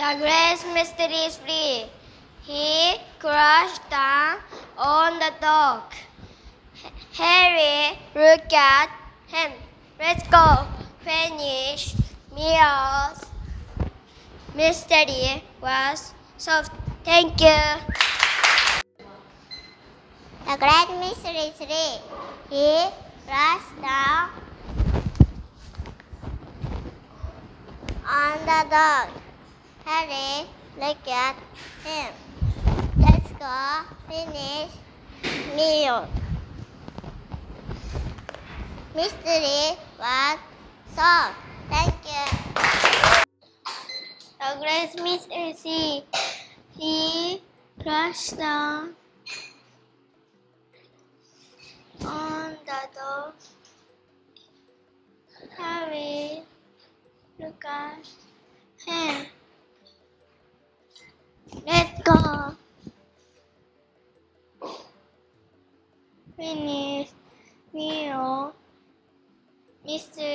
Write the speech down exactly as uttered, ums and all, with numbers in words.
The great mystery is free. He crashed down on the dock. Harry, look at him. Let's go. Finish meals. Mystery was solved. Thank you. The great mystery is free. He crashed down on the dock. Harry, look at him. Let's go finish meal. Mystery was solved. Thank you. The great mystery is he. He crashed down on the dock. Harry, look at him. Let's go. Finish meal. Mystery